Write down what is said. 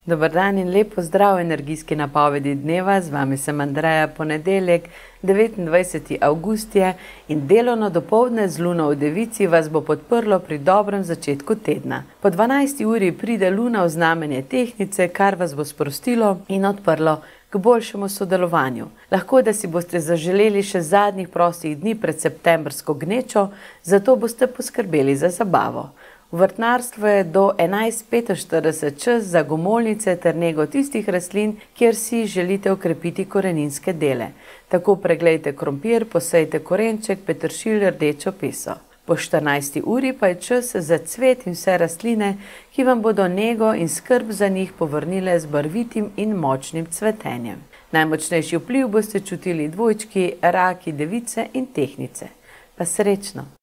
Dober dan in lep pozdrav energijski napovedi dneva, z vami sem Andreja, ponedeljek, 29. avgust je in delovno dopoldne z Luno v Devici vas bo podprlo pri dobrem začetku tedna. Po 12. uri pride Luna v znamenje Tehtnice, kar vas bo sprostilo in odprlo k boljšemu sodelovanju. Lahko, da si boste zaželeli še zadnjih prostih dni pred septembrsko gnečo, zato boste poskrbeli za zabavo. V vrtnarstvu je do 11:45 čas za gomolnice ter nego tistih rastlin, kjer si želite okrepiti koreninske dele. Tako preglejte krompir, posejte korenček, peteršilj, rdečo peso. Po 14. uri pa je čas za cvet in vse rastline, ki vam bodo nego in skrb za njih povrnile z barvitim in močnim cvetenjem. Najmočnejši vpliv boste čutili dvojčki, raki, device in tehtnice. Pa srečno!